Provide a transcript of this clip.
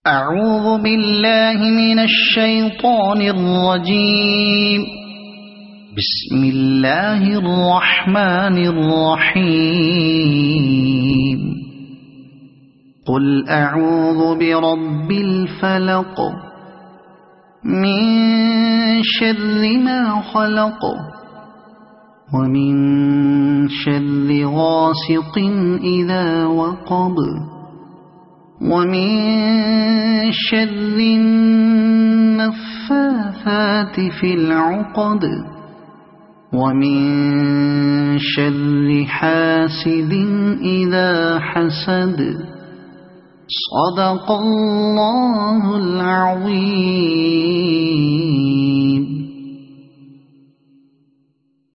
أعوذ بالله من الشيطان الرجيم. بسم الله الرحمن الرحيم. قل أعوذ برب الفلق من شر ما خلق ومن شر غاسق إذا وقب ومن شر النفاثات في العقد ومن شر حاسد إذا حسد. صدق الله العظيم.